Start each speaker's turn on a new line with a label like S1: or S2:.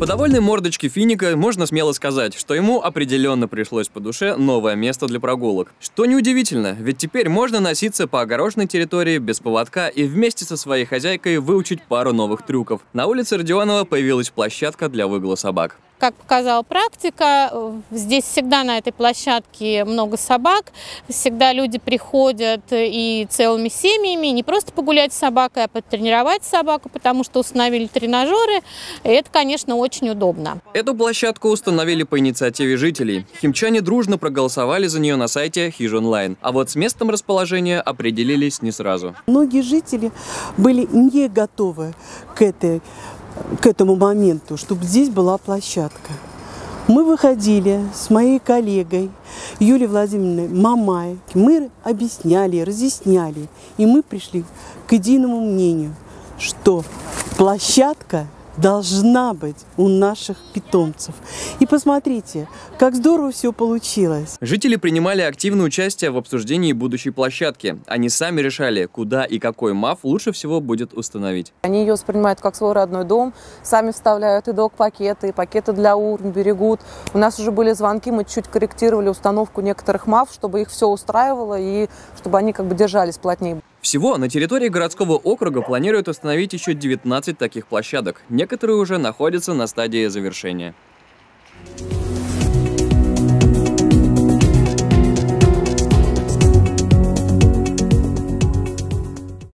S1: По довольной мордочке Финика можно смело сказать, что ему определенно пришлось по душе новое место для прогулок. Что неудивительно, ведь теперь можно носиться по огороженной территории без поводка и вместе со своей хозяйкой выучить пару новых трюков. На улице Родионова появилась площадка для выгула собак.
S2: Как показала практика, здесь всегда на этой площадке много собак, всегда люди приходят и целыми семьями, не просто погулять с собакой, а потренировать собаку, потому что установили тренажеры, и это, конечно, очень удобно.
S1: Эту площадку установили по инициативе жителей. Химчане дружно проголосовали за нее на сайте Хижонлайн, а вот с местом расположения определились не сразу.
S3: Многие жители были не готовы к этому моменту, чтобы здесь была площадка. Мы выходили с моей коллегой Юлией Владимировной Мамай, мы объясняли, разъясняли, и мы пришли к единому мнению, что площадка должна быть у наших питомцев. И посмотрите, как здорово все получилось.
S1: Жители принимали активное участие в обсуждении будущей площадки. Они сами решали, куда и какой МАФ лучше всего будет установить.
S4: Они ее воспринимают как свой родной дом, сами вставляют и док-пакеты, и пакеты для урн берегут. У нас уже были звонки, мы чуть корректировали установку некоторых МАФ, чтобы их все устраивало и чтобы они держались плотнее.
S1: Всего на территории городского округа планируют установить еще 19 таких площадок. Некоторые уже находятся на стадии завершения.